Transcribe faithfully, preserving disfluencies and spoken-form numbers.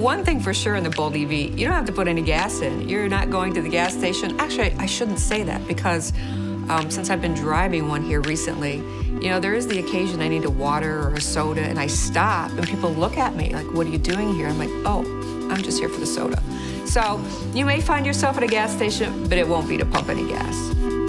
One thing for sure in the Bolt E V, you don't have to put any gas in. You're not going to the gas station. Actually, I shouldn't say that because um, since I've been driving one here recently, you know, there is the occasion I need a water or a soda and I stop and people look at me like, what are you doing here? I'm like, oh, I'm just here for the soda. So you may find yourself at a gas station, but it won't be to pump any gas.